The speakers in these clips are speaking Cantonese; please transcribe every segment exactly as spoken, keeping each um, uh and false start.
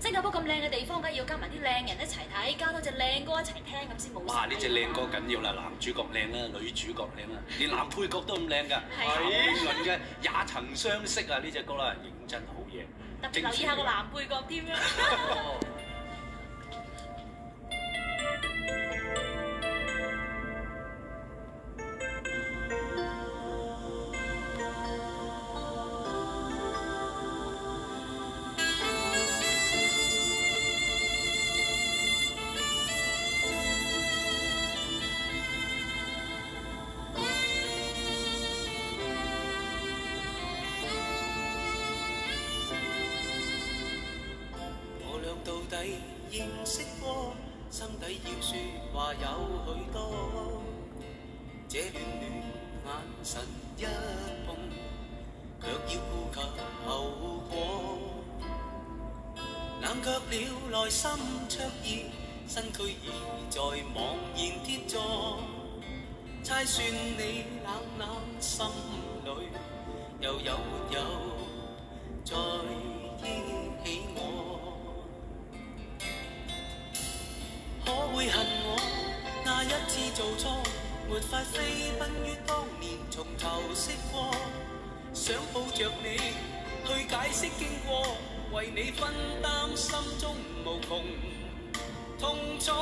新加坡咁靚嘅地方，梗係要加埋啲靚人一齊睇，加多隻靚歌一齊聽咁先冇。 哇！呢隻靚歌緊要啦，男主角靚啦，女主角靚啦，連男配角都咁靚㗎。譚詠麟嘅《也曾相識》啊，呢隻歌啦，認真好嘢。 特別留意下個男配角添啊！ 認識過，心底要說話有許多。這暖暖眼神一碰，卻要顧及後果。冷卻了內心灼熱，身軀已在茫然跌坐。猜算你冷冷心裏，又有沒有再憶起我？可會恨我那一次做錯，沒法飛奔於當年從頭識過，想抱着你去解釋經過，為你分擔心中無窮痛楚，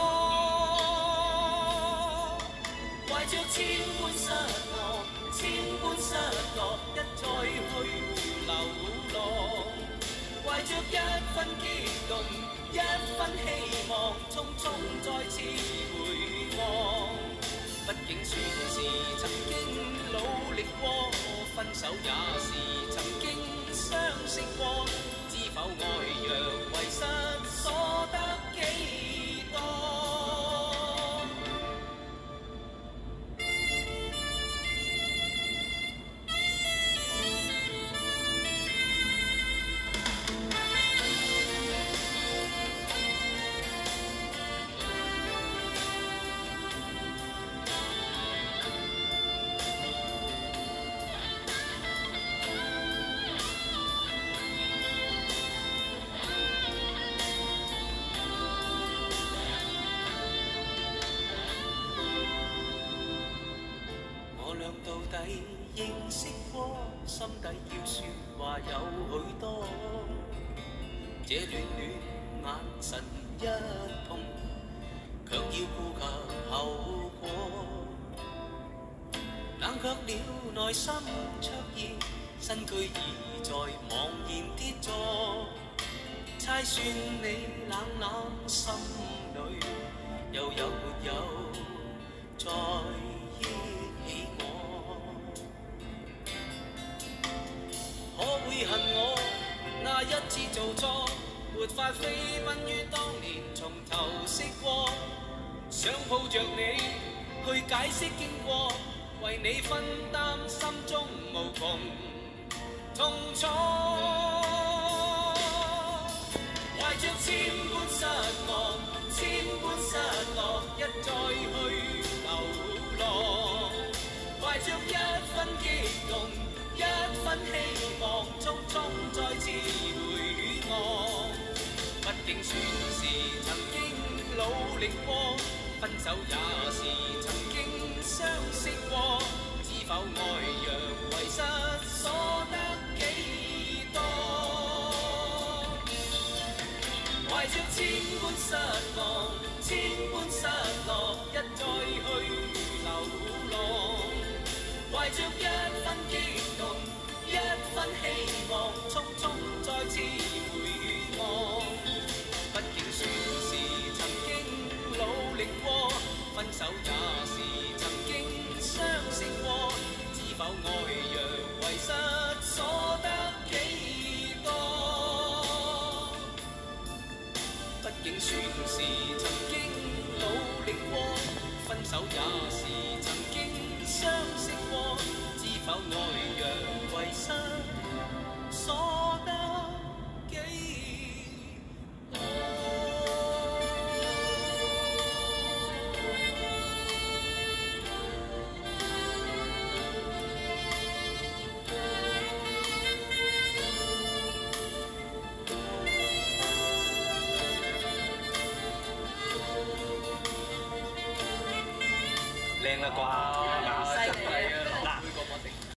懷着千般失落，千般失落，一再去流浪，懷着一分激動，一分希望，匆匆再次回望。畢竟算是曾經努力過，分手也是曾經相識過，知否愛若遺失，所得幾多？認識過，心底要說話有許多。這暖暖眼神一碰，卻要顧及後果。冷卻了內心灼熱，身軀已在茫然跌坐。猜算你冷冷心裏，又有沒有再憶起我？可會恨我那一次做錯，沒法飛奔於當年從頭識過，想抱着你去解釋經過，為你分擔心中無窮痛楚，懷着千般失望，千般失落，一再去流浪，懷着一分激動，一分希望，匆匆再次回望。畢竟算是曾經努力過，分手也是曾經相識過，知否愛若遺失，所得幾多？懷着千般失望，千般失落，一再去流浪，懷着一分激動，一分希望，匆匆再次回望。畢竟算是曾經努力過，分手也是曾經相識過，知否愛若遺失，所得幾多？畢竟算是曾經努力過，分手也是曾經相識過，知否愛若遺失，所得幾多？ 靚啦啩，啱